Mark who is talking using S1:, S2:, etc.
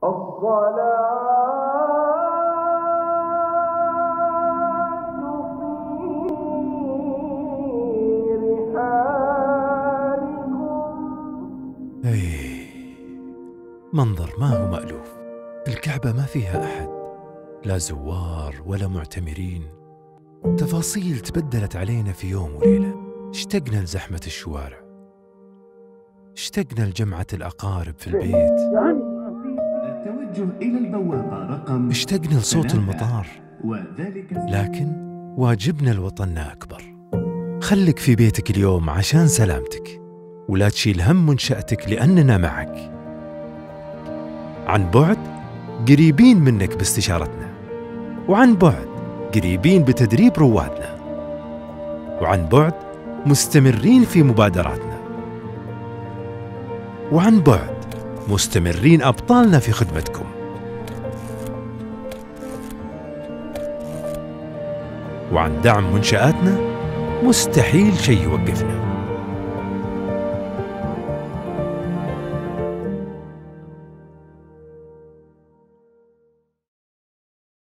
S1: الصلاة في رحالكم.
S2: منظر ما هو مألوف. الكعبة ما فيها أحد، لا زوار ولا معتمرين. تفاصيل تبدلت علينا في يوم وليلة. اشتقنا لزحمة الشوارع، اشتقنا لجمعة الأقارب في البيت،
S3: التوجه إلى البوابة رقم،
S2: اشتقنا لصوت المطار. لكن واجبنا لوطننا أكبر. خلك في بيتك اليوم عشان سلامتك، ولا تشيل هم منشأتك لأننا معك. عن بعد قريبين منك باستشارتنا، وعن بعد قريبين بتدريب روادنا، وعن بعد مستمرين في مبادراتنا، وعن بعد مستمرين أبطالنا في خدمتكم. وعن دعم منشآتنا مستحيل شيء يوقفنا.